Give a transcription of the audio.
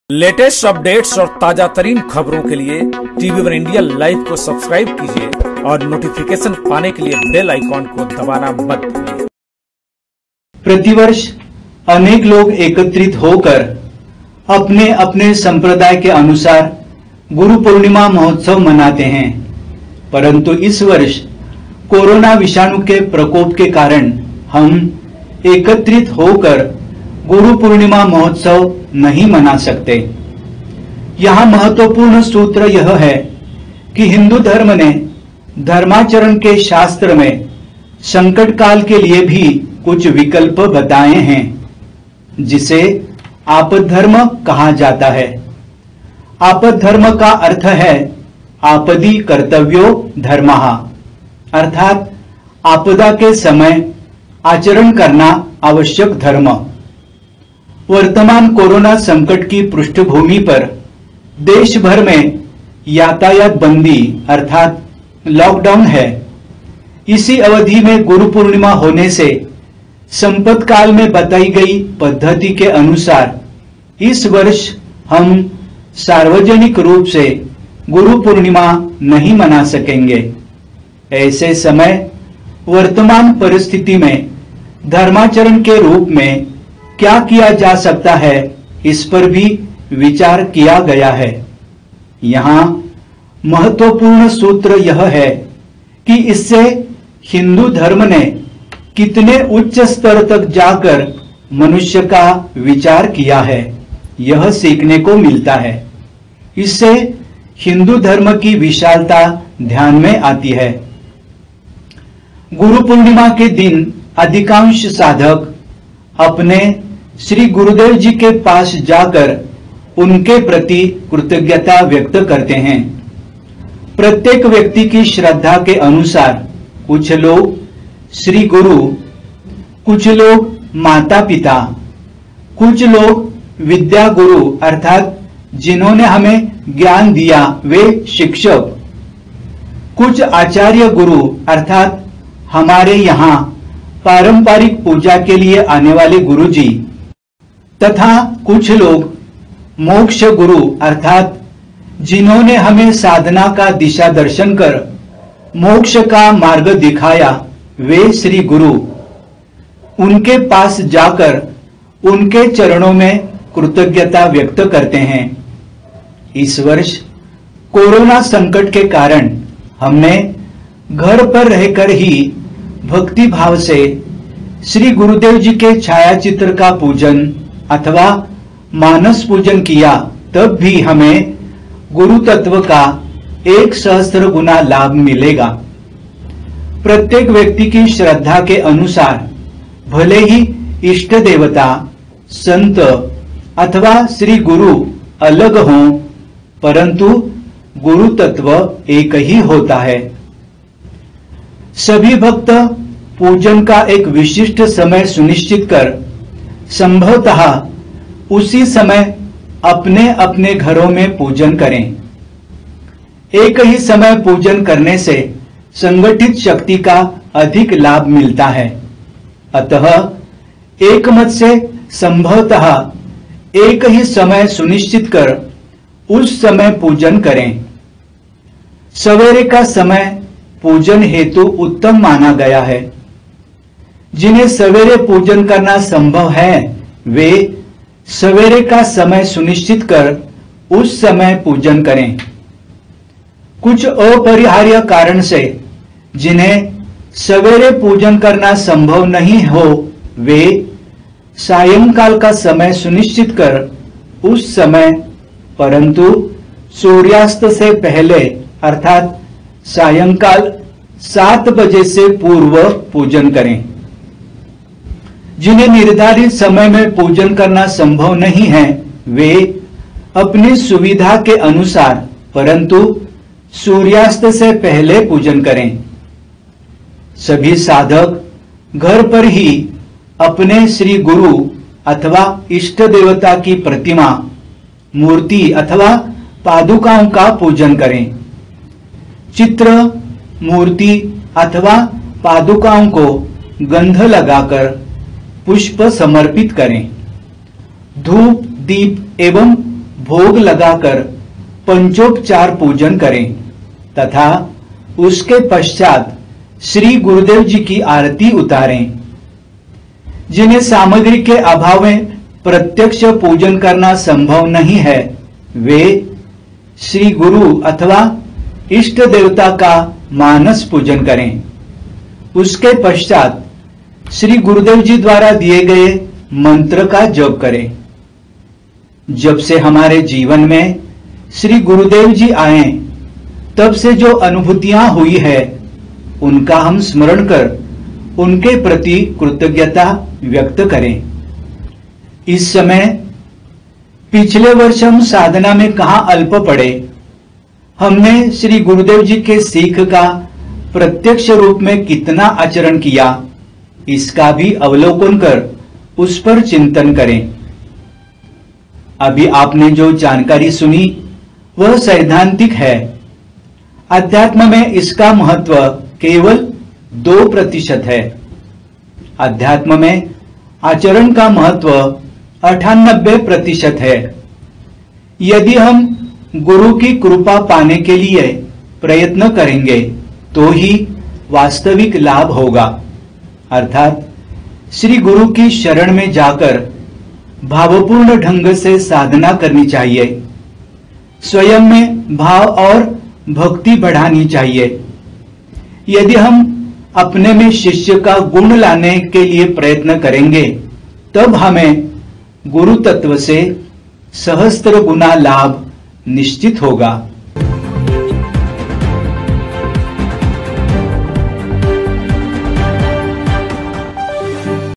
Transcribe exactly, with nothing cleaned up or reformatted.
Latest updates और ताजा तरीन खबरों के लिए टीवी वन इंडिया लाइव को सब्सक्राइब कीजिए और नोटिफिकेशन पाने के लिए बेल आइकॉन को दबाना मत भूलिए। प्रतिवर्ष अनेक लोग एकत्रित होकर अपने अपने संप्रदाय के अनुसार गुरु पूर्णिमा महोत्सव मनाते हैं, परंतु इस वर्ष कोरोना विषाणु के प्रकोप के कारण हम एकत्रित होकर गुरु पूर्णिमा महोत्सव नहीं मना सकते। यहाँ महत्वपूर्ण सूत्र यह है कि हिंदू धर्म ने धर्माचरण के शास्त्र में संकट काल के लिए भी कुछ विकल्प बताए हैं, जिसे आपद्धर्म कहा जाता है। आपद्धर्म का अर्थ है आपदी कर्तव्यो धर्मः, अर्थात आपदा के समय आचरण करना आवश्यक धर्म। वर्तमान कोरोना संकट की पृष्ठभूमि पर देश भर में यातायात बंदी अर्थात लॉकडाउन है। इसी अवधि में गुरु पूर्णिमा होने से संपत काल में बताई गई पद्धति के अनुसार इस वर्ष हम सार्वजनिक रूप से गुरु पूर्णिमा नहीं मना सकेंगे। ऐसे समय वर्तमान परिस्थिति में धर्माचरण के रूप में क्या किया जा सकता है, इस पर भी विचार किया गया है। यहाँ महत्वपूर्ण सूत्र यह है कि इससे हिंदू धर्म ने कितने उच्च स्तर तक जाकर मनुष्य का विचार किया है, यह सीखने को मिलता है। इससे हिंदू धर्म की विशालता ध्यान में आती है। गुरु पूर्णिमा के दिन अधिकांश साधक अपने श्री गुरुदेव जी के पास जाकर उनके प्रति कृतज्ञता व्यक्त करते हैं। प्रत्येक व्यक्ति की श्रद्धा के अनुसार कुछ लोग श्री गुरु, कुछ लोग माता पिता, कुछ लोग विद्या गुरु अर्थात जिन्होंने हमें ज्ञान दिया वे शिक्षक, कुछ आचार्य गुरु अर्थात हमारे यहाँ पारंपरिक पूजा के लिए आने वाले गुरुजी, तथा कुछ लोग मोक्ष गुरु अर्थात जिन्होंने हमें साधना का दिशा दर्शन कर मोक्ष का मार्ग दिखाया वे श्री गुरु। उनके पास जाकर उनके चरणों में कृतज्ञता व्यक्त करते हैं। इस वर्ष कोरोना संकट के कारण हमने घर पर रहकर ही भक्ति भाव से श्री गुरुदेव जी के छायाचित्र का पूजन अथवा मानस पूजन किया, तब भी हमें गुरु तत्व का एक सहस्त्र गुना लाभ मिलेगा। प्रत्येक व्यक्ति की श्रद्धा के अनुसार भले ही इष्ट देवता, संत अथवा श्री गुरु अलग हों, परंतु गुरु तत्व एक ही होता है। सभी भक्त पूजन का एक विशिष्ट समय सुनिश्चित कर संभवतः उसी समय अपने अपने घरों में पूजन करें। एक ही समय पूजन करने से संगठित शक्ति का अधिक लाभ मिलता है। अतः एक मत से संभवतः एक ही समय सुनिश्चित कर उस समय पूजन करें। सवेरे का समय पूजन हेतु उत्तम माना गया है। जिन्हें सवेरे पूजन करना संभव है वे सवेरे का समय सुनिश्चित कर उस समय पूजन करें। कुछ अपरिहार्य कारण से जिन्हें सवेरे पूजन करना संभव नहीं हो वे सायंकाल का समय सुनिश्चित कर उस समय, परंतु सूर्यास्त से पहले अर्थात सायंकाल सात बजे से पूर्व पूजन करें। जिन्हें निर्धारित समय में पूजन करना संभव नहीं है वे अपनी सुविधा के अनुसार परंतु सूर्यास्त से पहले पूजन करें। सभी साधक घर पर ही अपने श्री गुरु अथवा इष्ट देवता की प्रतिमा, मूर्ति अथवा पादुकाओं का पूजन करें। चित्र, मूर्ति अथवा पादुकाओं को गंध लगाकर पुष्प समर्पित करें। धूप, दीप एवं भोग लगाकर पंचोपचार पूजन करें तथा उसके पश्चात श्री गुरुदेव जी की आरती उतारें। जिन्हें सामग्री के अभाव में प्रत्यक्ष पूजन करना संभव नहीं है, वे श्री गुरु अथवा इष्ट देवता का मानस पूजन करें। उसके पश्चात श्री गुरुदेव जी द्वारा दिए गए मंत्र का जप करें। जब से हमारे जीवन में श्री गुरुदेव जी आए, तब से जो अनुभूतियां हुई है, उनका हम स्मरण कर उनके प्रति कृतज्ञता व्यक्त करें। इस समय पिछले वर्ष हम साधना में कहां अल्प पड़े, हमने श्री गुरुदेव जी के सीख का प्रत्यक्ष रूप में कितना आचरण किया, इसका भी अवलोकन कर उस पर चिंतन करें। अभी आपने जो जानकारी सुनी वह सैद्धांतिक है। अध्यात्म में इसका महत्व केवल दो प्रतिशत है। अध्यात्म में आचरण का महत्व अठानबे प्रतिशत है। यदि हम गुरु की कृपा पाने के लिए प्रयत्न करेंगे तो ही वास्तविक लाभ होगा। अर्थात श्री गुरु की शरण में जाकर भावपूर्ण ढंग से साधना करनी चाहिए। स्वयं में भाव और भक्ति बढ़ानी चाहिए। यदि हम अपने में शिष्य का गुण लाने के लिए प्रयत्न करेंगे, तब हमें गुरु तत्व से सहस्त्र गुना लाभ निश्चित होगा।